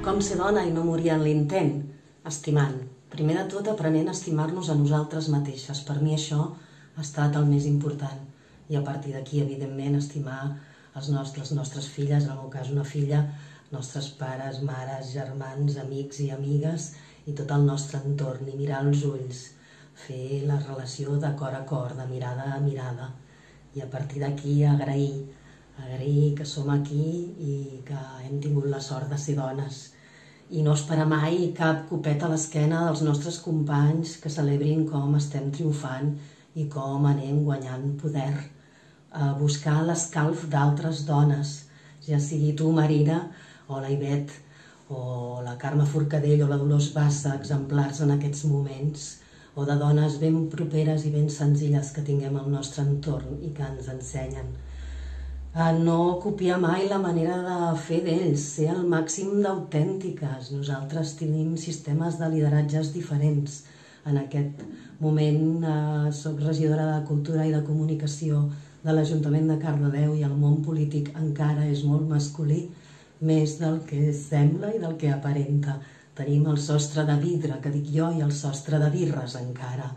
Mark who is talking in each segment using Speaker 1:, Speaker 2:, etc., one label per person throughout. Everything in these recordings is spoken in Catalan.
Speaker 1: Com ser dona i no morir en l'intent? Estimant. Primer de tot, aprenent a estimar-nos a nosaltres mateixes. Per mi això ha estat el més important. I a partir d'aquí, evidentment, estimar les nostres filles, en el meu cas una filla, nostres pares, mares, germans, amics i amigues i tot el nostre entorn, i mirar als ulls, fer la relació de cor a cor, de mirada a mirada. I a partir d'aquí agrair que som aquí i que hem tingut la sort de ser dones. I no esperar mai cap copet a l'esquena dels nostres companys que celebrin com estem triomfant i com anem guanyant poder. Buscar l'escalf d'altres dones, ja sigui tu, Marina, o la Ivet, o la Carme Forcadell o la Dolors Bassa, exemplars en aquests moments, o de dones ben properes i ben senzilles que tinguem al nostre entorn i que ens ensenyen. No copiar mai la manera de fer d'ells, ser el màxim d'autèntiques. Nosaltres tenim sistemes de lideratges diferents. En aquest moment soc regidora de Cultura i de Comunicació de l'Ajuntament de Cardedeu i el món polític encara és molt masculí, més del que sembla i del que aparenta. Tenim el sostre de vidre, que dic jo, i el sostre de birres encara.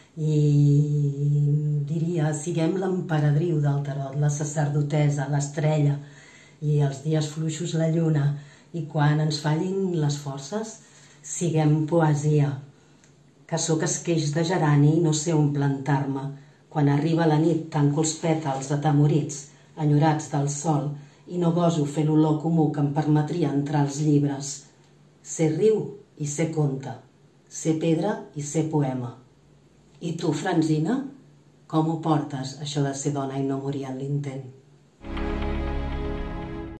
Speaker 1: I diria, siguem l'emperadriu del tarot, la sacerdotessa, l'estrella, i els dies fluixos la lluna, i quan ens fallin les forces, siguem poesia. Que sóc esqueix de gerani i no sé on plantar-me. Quan arriba la nit tanco els pètals atemorits, enyorats del sol, i no goso fer l'olor comú que em permetria entrar als llibres. Ser riu i ser conte, ser pedra i ser poema. I tu, Francina, com ho portes, això de ser dona i no morir en l'intent?